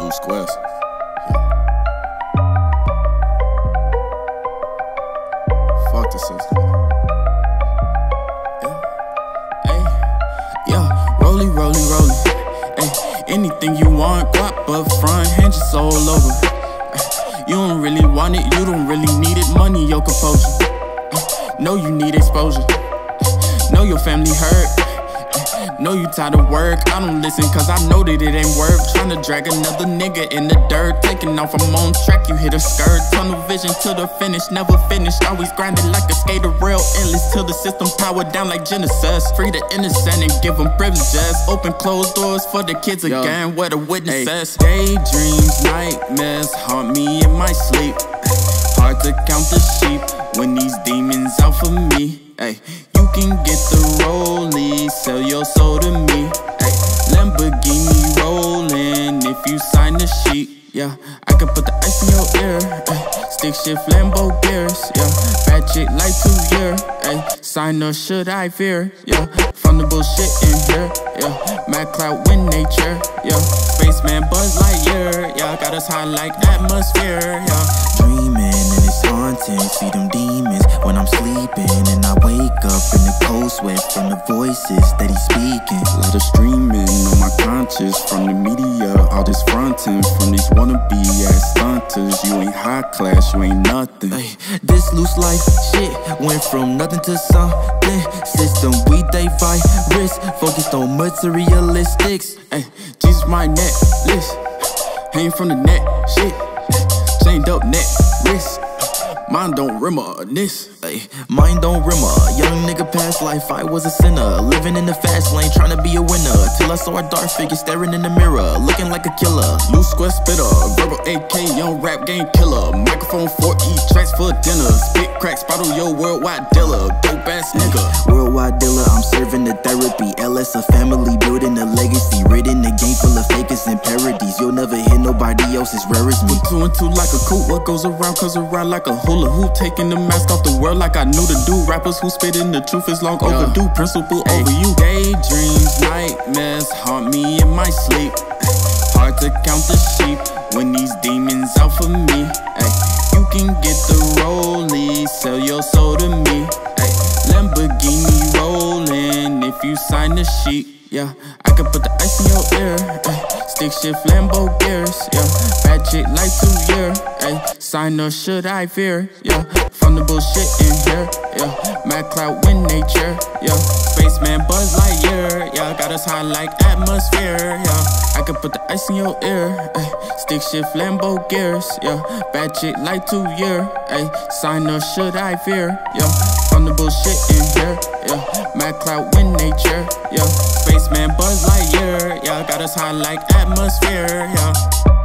Lou Squares. Fuck the system. Rolly, rolly, rolly. Anything you want, guap up front, hand your soul over. You don't really want it, you don't really need it. Money, your composure. Know you need exposure. Know your family hurt. Know you tired of work. I don't listen cause I know that it ain't work. Tryna drag another nigga in the dirt. Taking off, I'm on track, you hit a skirt. Tunnel vision to the finish, never finished. Always grinding like a skater, real endless. Till the system powered down like Genesis. Free the innocent and give them privileges. Open closed doors for the kids again, where the witnesses. Daydreams, nightmares haunt me in my sleep. Hard to count the sheep when these demons out for me. You can get the rollie, sell your soul to me. Lamborghini rolling if you sign the sheet. Yeah, I can put the ice in your ear. Stick shift Lambo gears. Yeah, bad chick like 2 years. Sign or should I fear? Yeah, from the bullshit in here. Yeah, mad cloud wind nature. Yeah, spaceman Buzz Lightyear. Yeah, got us high like atmosphere. Yeah, dreaming and it's haunting. See them demons when I'm sleeping, and I wake up in the cold sweat from the voices that he's speaking. Lot of streaming on my conscience from the media, all this fronting from these wannabe ass stunters. You ain't high class, you ain't nothing. This loose life shit went from nothing to something. System we they virus, focused on materialistics. Jesus my necklace, ain't from the net shit. Chained up neck wrist. Mine don't reminisce. Mine don't rimmer. Young nigga past life, I was a sinner. Living in the fast lane, trying to be a winner. Till I saw a dark figure staring in the mirror, looking like a killer. Lou Square spitter, verbal AK, young rap game killer. Microphone 4E tracks for dinner. Spit cracks, bottle your worldwide dealer. Dope ass nigga. Worldwide dealer, I'm serving the therapy. LS a family, building a legacy. Written a game full of fakers and parodies. You'll never hear nobody else as rare as me. Put 2 and 2 like a coup. What goes around comes around like a hula hoop. Taking the mask off the world like I knew to do. Rappers who spit in the truth is long overdue. Principle over you. Daydreams, nightmares haunt me in my sleep. Hard to count the sheep when these demons out for me. You can get the rollie, sell your soul to me. Lamborghini rolling if you sign the sheet. Yeah, I can put the ice in your ear. Stick shift Lambo gears. Yeah, bad chick like 2 years. Sign or should I fear? Yeah, from the bullshit in here. Yeah, mad cloud wind nature. Yeah, spaceman Buzz Lightyear. Yeah, got us high like atmosphere. Yeah, I can put the ice in your ear. Stick shift Lambo gears. Yeah, bad chick like 2 years. Sign or should I fear? Yeah, from the bullshit in here. Yeah, mad cloud wind nature. Yeah, spaceman Buzz Lightyear. Yeah, got us high like atmosphere. Yeah.